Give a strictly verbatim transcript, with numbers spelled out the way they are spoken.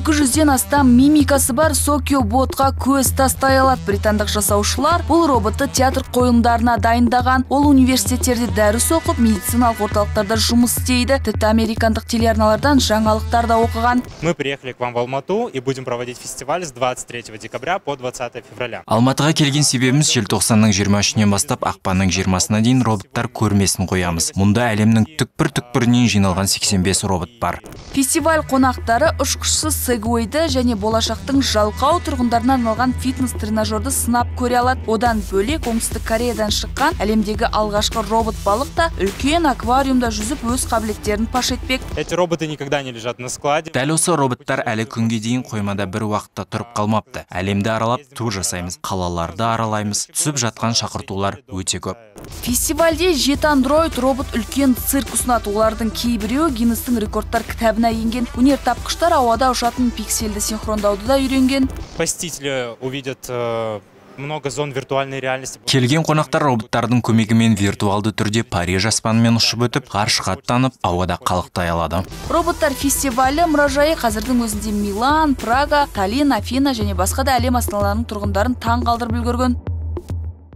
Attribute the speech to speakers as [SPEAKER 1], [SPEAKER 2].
[SPEAKER 1] екі жүзден астам мимикасы бар Сокио ботқа көз тастай алады. Британдық жасаушылар бұл роботты театр қойылымдарына дайындаған. Ол университеттерде дәріс оқып, медициналық орталықтарда жұмыс істейді. Тіпті американдық телеарналардан жаңалықтар да оқыған.
[SPEAKER 2] Мы приехали к вам в Алмату и будем проводить фестиваль с двадцать третьего декабря по двадцатое февраля.
[SPEAKER 3] Алматыға келген себебіміз желтоқсанның жиырма үшінен бастап ақпанның жиырмасына дейін роботтар көрмесін қоямыз. Мұнда әлемнің түкпір-түкпірінен жиналған сексен бес робот бар.
[SPEAKER 1] Фестиваль қонақтары ұшқышсыз сегвейді және болашақтың жалқау тұрғындарына арналған фитнес-тренажерді сынап көре алады. Одан бөлек оңтүстік Кореядан шыққан әлемдегі алғашқы робот балық та үлкен аквариумда жүзіп өз қабілеттерін паш етпек.
[SPEAKER 2] Эти роботы никогда не лежат на складе.
[SPEAKER 3] Дәл осы роботтар әлі күнге дейін қоймада бір уақытта тұрып қалмапты. Әлемді аралап тур жасаймыз, қалаларды аралаймыз, түсіп жатқан шақыртулар өте көп.
[SPEAKER 1] Фестивальде жеті андроид робот үлкен цирк ұсынады. Олардың кейбіреуі Гиннестің рекордтар кітабына енген. Өнертапқыштар ауада ұшатын пиксельді синхрондауды да үйренген.
[SPEAKER 2] Посетители увидят много зон виртуальной реальности.
[SPEAKER 3] Келген қонақтар роботтардың көмегімен виртуалды түрде Париж аспанымен ұшып өтіп, ғарышқа аттанып, ауада қалықтай алады.
[SPEAKER 1] Роботтар фестивалі мұражайы қазірдің өзінде Милан, Прага, Таллин, Афина және басқа да әлем астаналарының тұрғындарын таң қалдырып үлгерген.